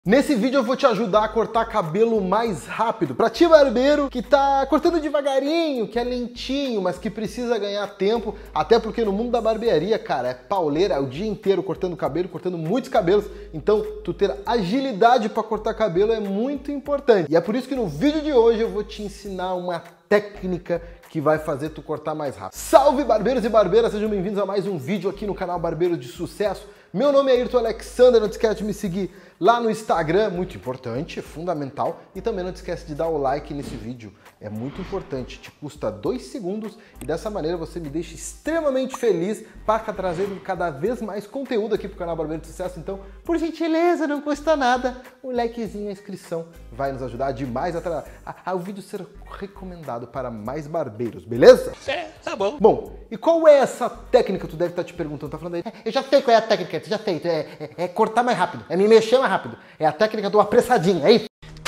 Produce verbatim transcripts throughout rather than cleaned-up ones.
Nesse vídeo eu vou te ajudar a cortar cabelo mais rápido. Pra ti, barbeiro, que tá cortando devagarinho, que é lentinho, mas que precisa ganhar tempo, até porque no mundo da barbearia, cara, é pauleira, é o dia inteiro cortando cabelo, cortando muitos cabelos, então tu ter agilidade pra cortar cabelo é muito importante. E é por isso que no vídeo de hoje eu vou te ensinar uma técnica que vai fazer tu cortar mais rápido. Salve, barbeiros e barbeiras, sejam bem-vindos a mais um vídeo aqui no canal Barbeiro de Sucesso. Meu nome é Ayrton Alexander, não te esquece de me seguir lá no Instagram, muito importante, é fundamental. E também não te esquece de dar o like nesse vídeo, é muito importante, te custa dois segundos e dessa maneira você me deixa extremamente feliz para trazer cada vez mais conteúdo aqui pro canal Barbeiro de Sucesso. Então, por gentileza, não custa nada, um likezinho, a inscrição vai nos ajudar demais a, a, a o vídeo ser recomendado para mais barbeiros, beleza? É, tá bom. Bom, e qual é essa técnica? Tu deve estar te perguntando, tá falando aí, eu já sei qual é a técnica, tu já sei, é, é, é cortar mais rápido, é me mexer mais rápido, é a técnica do apressadinho, é isso?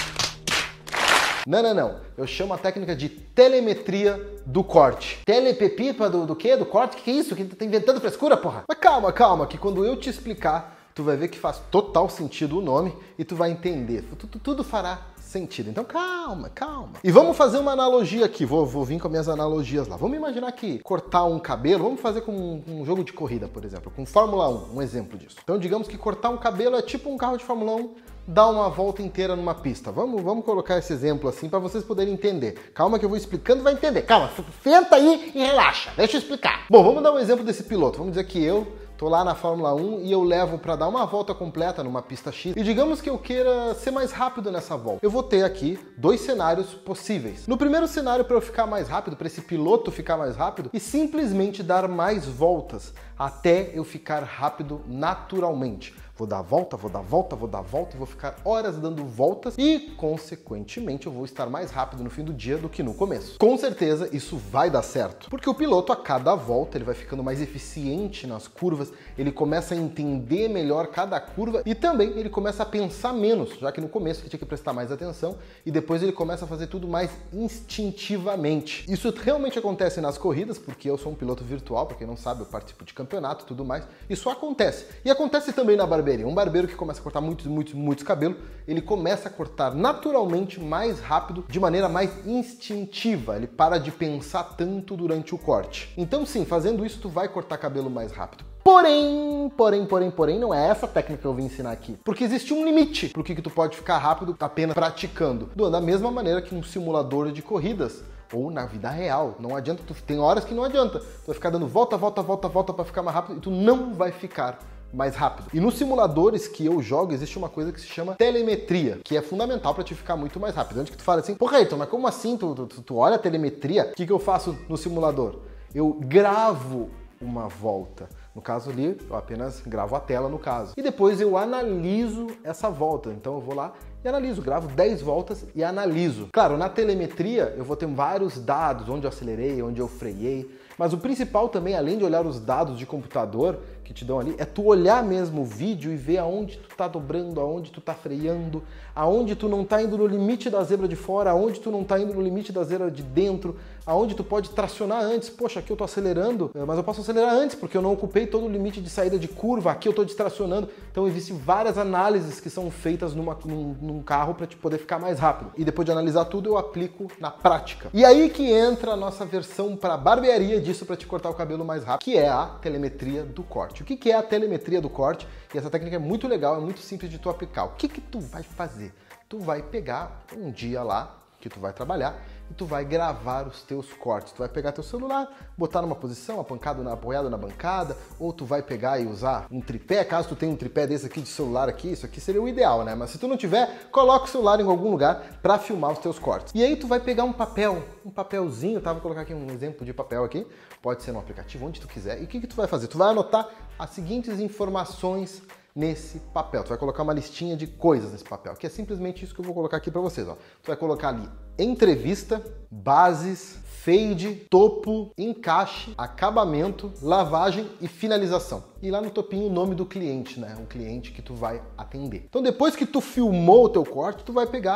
Não, não, não, eu chamo a técnica de telemetria do corte. Telepepipa do, do quê? Do corte? Que que é isso? Que tu tá inventando frescura, porra? Mas calma, calma, que quando eu te explicar, tu vai ver que faz total sentido o nome e tu vai entender, tudo, tudo fará sentido. Então calma, calma. E vamos fazer uma analogia aqui, vou, vou vir com as minhas analogias lá. Vamos imaginar que cortar um cabelo, vamos fazer com um, um jogo de corrida, por exemplo, com Fórmula um, um exemplo disso. Então digamos que cortar um cabelo é tipo um carro de Fórmula um, dar uma volta inteira numa pista. Vamos, vamos colocar esse exemplo assim para vocês poderem entender. Calma que eu vou explicando e vai entender. Calma, senta aí e relaxa, deixa eu explicar. Bom, vamos dar um exemplo desse piloto. Vamos dizer que eu tô lá na Fórmula um e eu levo para dar uma volta completa numa pista X e digamos que eu queira ser mais rápido nessa volta. Eu vou ter aqui dois cenários possíveis. No primeiro cenário, para eu ficar mais rápido, para esse piloto ficar mais rápido e simplesmente dar mais voltas até eu ficar rápido naturalmente. Vou dar volta, vou dar volta, vou dar volta e vou ficar horas dando voltas e, consequentemente, eu vou estar mais rápido no fim do dia do que no começo. Com certeza, isso vai dar certo, porque o piloto, a cada volta, ele vai ficando mais eficiente nas curvas, ele começa a entender melhor cada curva e também ele começa a pensar menos, já que no começo ele tinha que prestar mais atenção e depois ele começa a fazer tudo mais instintivamente. Isso realmente acontece nas corridas, porque eu sou um piloto virtual, para quem não sabe, eu participo de campeonato e tudo mais. Isso acontece. E acontece também na barbearia. Um barbeiro que começa a cortar muitos, muitos, muitos cabelos, ele começa a cortar naturalmente mais rápido, de maneira mais instintiva. Ele para de pensar tanto durante o corte. Então sim, fazendo isso, tu vai cortar cabelo mais rápido. Porém, porém, porém, porém, não é essa técnica que eu vim ensinar aqui. Porque existe um limite pro que, que tu pode ficar rápido apenas praticando. Da mesma maneira que um simulador de corridas, ou na vida real. Não adianta, tu, tem horas que não adianta. Tu vai ficar dando volta, volta, volta, volta para ficar mais rápido e tu não vai ficar mais rápido. E nos simuladores que eu jogo, existe uma coisa que se chama telemetria, que é fundamental para te ficar muito mais rápido. Antes que tu fale assim, porra, Ayrton, mas como assim? Tu, tu, tu olha a telemetria? O que, que eu faço no simulador? Eu gravo uma volta. No caso ali, eu apenas gravo a tela no caso. E depois eu analiso essa volta. Então eu vou lá e analiso, gravo dez voltas e analiso. Claro, na telemetria eu vou ter vários dados, onde eu acelerei, onde eu freiei. Mas o principal também, além de olhar os dados de computador que te dão ali, é tu olhar mesmo o vídeo e ver aonde tu tá dobrando, aonde tu tá freando, aonde tu não tá indo no limite da zebra de fora, aonde tu não tá indo no limite da zebra de dentro, aonde tu pode tracionar antes. Poxa, aqui eu tô acelerando, mas eu posso acelerar antes porque eu não ocupei todo o limite de saída de curva, aqui eu tô distracionando. Então existem várias análises que são feitas numa, num, num carro para te poder ficar mais rápido. E depois de analisar tudo, eu aplico na prática. E aí que entra a nossa versão para barbearia disso para te cortar o cabelo mais rápido, que é a telemetria do corte. O que é a telemetria do corte? E essa técnica é muito legal, é muito simples de tu aplicar. O que que tu vai fazer? Tu vai pegar um dia lá que tu vai trabalhar e tu vai gravar os teus cortes. Tu vai pegar teu celular, botar numa posição, apoiado na, apoiado na bancada, ou tu vai pegar e usar um tripé, caso tu tenha um tripé desse aqui de celular aqui, isso aqui seria o ideal, né? Mas se tu não tiver, coloca o celular em algum lugar para filmar os teus cortes. E aí tu vai pegar um papel, um papelzinho, tá? Vou colocar aqui um exemplo de papel aqui, pode ser no aplicativo, onde tu quiser. E o que que tu vai fazer? Tu vai anotar as seguintes informações nesse papel. Tu vai colocar uma listinha de coisas nesse papel, que é simplesmente isso que eu vou colocar aqui para vocês, ó. Tu vai colocar ali entrevista, bases, fade, topo, encaixe, acabamento, lavagem e finalização. E lá no topinho o nome do cliente, né? O cliente que tu vai atender. Então depois que tu filmou o teu corte, tu vai pegar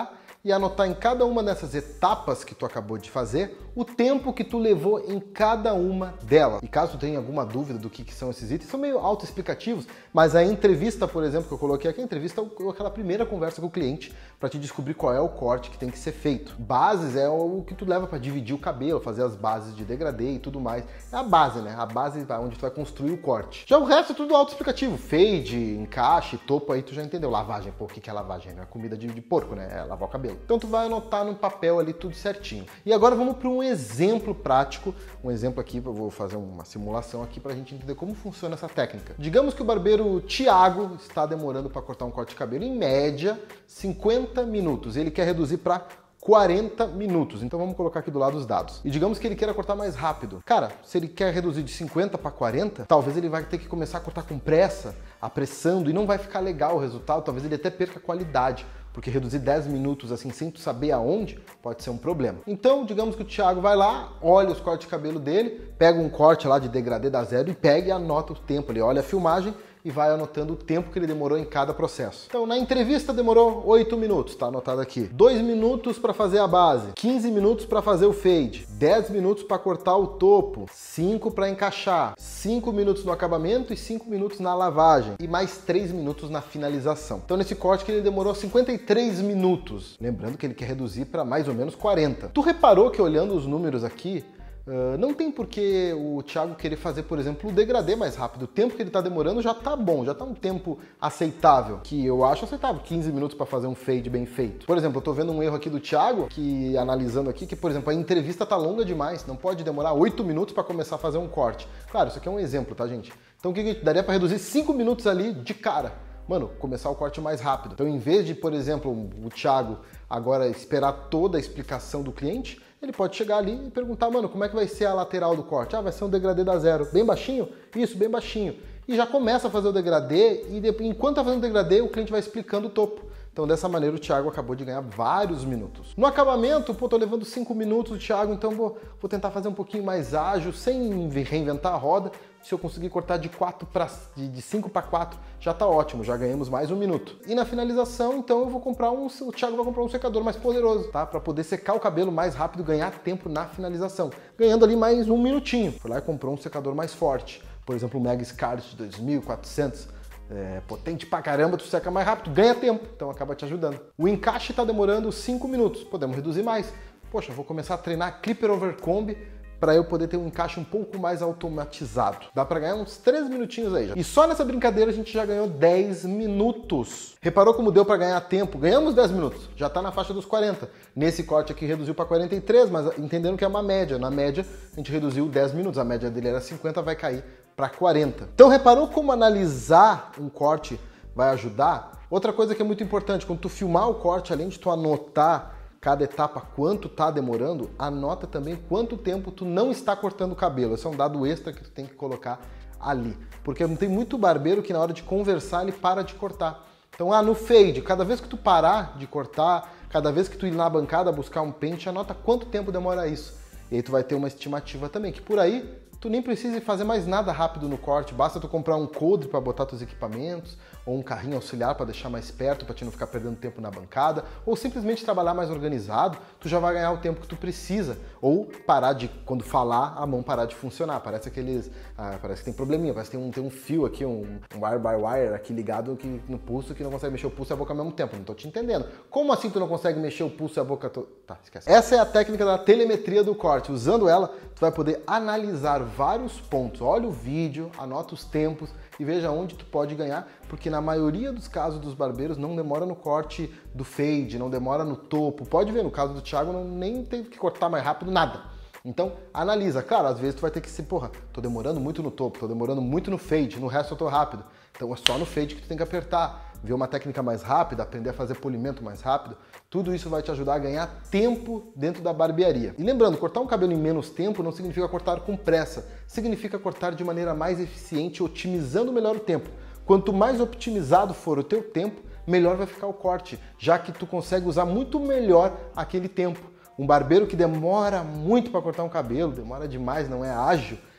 e anotar em cada uma dessas etapas que tu acabou de fazer o tempo que tu levou em cada uma delas. E caso tu tenha alguma dúvida do que, que são esses itens, são meio autoexplicativos, mas a entrevista, por exemplo, que eu coloquei aqui, a entrevista é aquela primeira conversa com o cliente para te descobrir qual é o corte que tem que ser feito. Bases é o que tu leva para dividir o cabelo, fazer as bases de degradê e tudo mais. É a base, né? A base onde tu vai construir o corte. Já o resto é tudo autoexplicativo. Fade, encaixe, topo, aí tu já entendeu. Lavagem, pô, o que é lavagem? Não é comida de, de porco, né? É lavar o cabelo. Então tu vai anotar no papel ali tudo certinho. E agora vamos para um exemplo prático. Um exemplo aqui, eu vou fazer uma simulação aqui para a gente entender como funciona essa técnica. Digamos que o barbeiro Thiago está demorando para cortar um corte de cabelo em média cinquenta minutos. Ele quer reduzir para quarenta minutos. Então vamos colocar aqui do lado os dados. E digamos que ele queira cortar mais rápido. Cara, se ele quer reduzir de cinquenta para quarenta, talvez ele vai ter que começar a cortar com pressa, apressando, e não vai ficar legal o resultado. Talvez ele até perca a qualidade, porque reduzir dez minutos assim sem tu saber aonde pode ser um problema. Então, digamos que o Thiago vai lá, olha os cortes de cabelo dele, pega um corte lá de degradê da zero e pega e anota o tempo. Ele olha a filmagem e vai anotando o tempo que ele demorou em cada processo. Então, na entrevista demorou oito minutos, tá anotado aqui. dois minutos para fazer a base, quinze minutos para fazer o fade, dez minutos para cortar o topo, cinco para encaixar, cinco minutos no acabamento e cinco minutos na lavagem e mais três minutos na finalização. Então, nesse corte que ele demorou cinquenta e três minutos. Lembrando que ele quer reduzir para mais ou menos quarenta. Tu reparou que olhando os números aqui, Uh, não tem por que o Thiago querer fazer, por exemplo, o degradê mais rápido. O tempo que ele está demorando já está bom, já está um tempo aceitável, que eu acho aceitável, quinze minutos para fazer um fade bem feito. Por exemplo, eu estou vendo um erro aqui do Thiago, que analisando aqui, que, por exemplo, a entrevista está longa demais, não pode demorar oito minutos para começar a fazer um corte. Claro, isso aqui é um exemplo, tá, gente? Então, o que, que daria para reduzir cinco minutos ali de cara? Mano, começar o corte mais rápido. Então, em vez de, por exemplo, o Thiago agora esperar toda a explicação do cliente, ele pode chegar ali e perguntar, mano, como é que vai ser a lateral do corte? Ah, vai ser um degradê da zero. Bem baixinho? Isso, bem baixinho. E já começa a fazer o degradê e depois, enquanto tá fazendo o degradê, o cliente vai explicando o topo. Então, dessa maneira, o Thiago acabou de ganhar vários minutos. No acabamento, pô, tô levando cinco minutos do Thiago, então vou, vou tentar fazer um pouquinho mais ágil, sem reinventar a roda. Se eu conseguir cortar de quatro para de cinco para quatro, já tá ótimo, já ganhamos mais um minuto. E na finalização, então eu vou comprar um, o Thiago vai comprar um secador mais poderoso, tá? Para poder secar o cabelo mais rápido, ganhar tempo na finalização, ganhando ali mais um minutinho. Foi lá e comprou um secador mais forte, por exemplo, o Mega Scarlett de dois mil e quatrocentos. É, potente pra caramba, tu seca mais rápido, ganha tempo, então acaba te ajudando. O encaixe tá demorando cinco minutos, podemos reduzir mais. Poxa, vou começar a treinar Clipper over Comb para eu poder ter um encaixe um pouco mais automatizado. Dá para ganhar uns três minutinhos aí já. E só nessa brincadeira a gente já ganhou dez minutos. Reparou como deu para ganhar tempo? Ganhamos dez minutos, já tá na faixa dos quarenta. Nesse corte aqui reduziu para quarenta e três, mas entendendo que é uma média. Na média a gente reduziu dez minutos, a média dele era cinquenta, vai cair para quarenta. Então reparou como analisar um corte vai ajudar? Outra coisa que é muito importante, quando tu filmar o corte, além de tu anotar cada etapa quanto tá demorando, anota também quanto tempo tu não está cortando o cabelo. Esse é um dado extra que tu tem que colocar ali. Porque não tem muito barbeiro que na hora de conversar ele para de cortar. Então, ah, no fade, cada vez que tu parar de cortar, cada vez que tu ir na bancada buscar um pente, anota quanto tempo demora isso. E aí tu vai ter uma estimativa também, que por aí tu nem precisa fazer mais nada rápido no corte, basta tu comprar um coldre para botar teus equipamentos, ou um carrinho auxiliar para deixar mais perto, para te não ficar perdendo tempo na bancada, ou simplesmente trabalhar mais organizado, tu já vai ganhar o tempo que tu precisa, ou parar de, quando falar, a mão parar de funcionar. Parece aqueles, ah, parece que tem probleminha, parece que tem um, tem um fio aqui, um, um wire by wire aqui ligado aqui no pulso, que não consegue mexer o pulso e a boca ao mesmo tempo, não tô te entendendo. Como assim tu não consegue mexer o pulso e a boca? To... Tá, esquece. Essa é a técnica da telemetria do corte. Usando ela, tu vai poder analisar vários pontos. Olha o vídeo, anota os tempos e veja onde tu pode ganhar, porque na maioria dos casos dos barbeiros não demora no corte do fade, não demora no topo. Pode ver, no caso do Thiago, não, nem teve que cortar mais rápido, nada. Então, analisa. Claro, às vezes tu vai ter que ser, porra, tô demorando muito no topo, tô demorando muito no fade, no resto eu tô rápido. Então é só no fade que tu tem que apertar, ver uma técnica mais rápida, aprender a fazer polimento mais rápido. Tudo isso vai te ajudar a ganhar tempo dentro da barbearia. E lembrando, cortar um cabelo em menos tempo não significa cortar com pressa, significa cortar de maneira mais eficiente, otimizando melhor o tempo. Quanto mais otimizado for o teu tempo, melhor vai ficar o corte, já que tu consegue usar muito melhor aquele tempo. Um barbeiro que demora muito para cortar um cabelo, demora demais, não é ágil,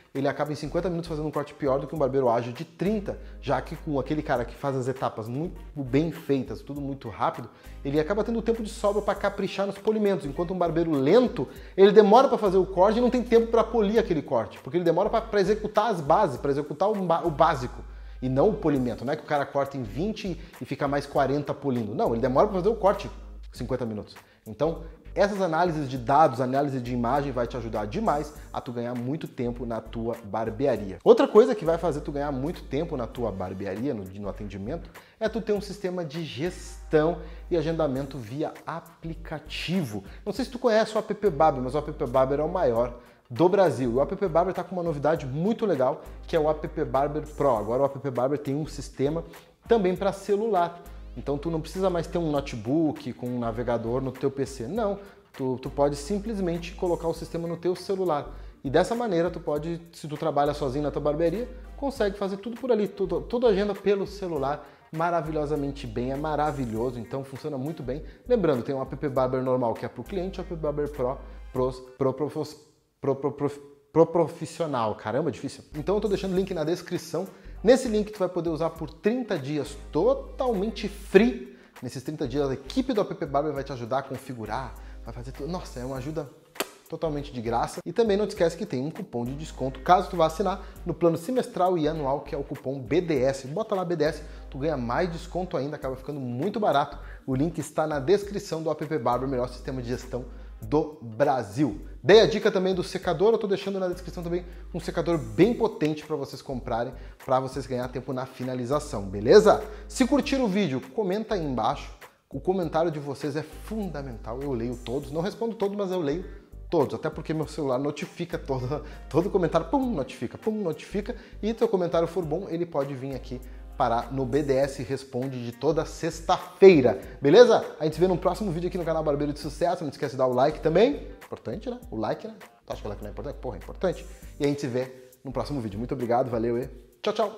ele acaba em cinquenta minutos fazendo um corte pior do que um barbeiro ágil de trinta, já que com aquele cara que faz as etapas muito bem feitas, tudo muito rápido, ele acaba tendo tempo de sobra para caprichar nos polimentos, enquanto um barbeiro lento, ele demora para fazer o corte e não tem tempo para polir aquele corte, porque ele demora para executar as bases, para executar o básico, e não o polimento. Não é que o cara corta em vinte e fica mais quarenta polindo, não, ele demora para fazer o corte cinquenta minutos. Então, essas análises de dados, análise de imagem vai te ajudar demais a tu ganhar muito tempo na tua barbearia. Outra coisa que vai fazer tu ganhar muito tempo na tua barbearia, no, no atendimento, é tu ter um sistema de gestão e agendamento via aplicativo. Não sei se tu conhece o App Barber, mas o App Barber é o maior do Brasil. O App Barber está com uma novidade muito legal, que é o App Barber Pro. Agora o App Barber tem um sistema também para celular. Então tu não precisa mais ter um notebook com um navegador no teu P C. Não, tu, tu pode simplesmente colocar o sistema no teu celular. E dessa maneira tu pode, se tu trabalha sozinho na tua barbearia, consegue fazer tudo por ali, tudo, tudo agenda pelo celular maravilhosamente bem, é maravilhoso, então funciona muito bem. Lembrando, tem um App Barber normal que é para o cliente, o App Barber Pro, pros, pro, pro, pro, pro, pro, pro, pro profissional. Caramba, difícil. Então eu tô deixando o link na descrição. Nesse link tu vai poder usar por trinta dias totalmente free. Nesses trinta dias a equipe do App Barber vai te ajudar a configurar, vai fazer tudo. Nossa, é uma ajuda totalmente de graça. E também não te esquece que tem um cupom de desconto caso tu vá assinar no plano semestral e anual, que é o cupom B D S. Bota lá B D S, tu ganha mais desconto ainda, acaba ficando muito barato. O link está na descrição do App Barber, o melhor sistema de gestão do Brasil. Dei a dica também do secador, eu tô deixando na descrição também um secador bem potente para vocês comprarem, para vocês ganhar tempo na finalização, beleza? Se curtiram o vídeo, comenta aí embaixo. O comentário de vocês é fundamental, eu leio todos, não respondo todos, mas eu leio todos, até porque meu celular notifica todo, todo comentário, pum, notifica, pum, notifica, e teu comentário for bom, ele pode vir aqui parar no B D S Responde de toda sexta-feira, beleza? A gente se vê no próximo vídeo aqui no canal Barbeiro de Sucesso. Não esquece de dar o like também, importante, né? O like, né? Tu acha que o like não é importante? Porra, é importante. E a gente se vê no próximo vídeo. Muito obrigado, valeu e tchau, tchau!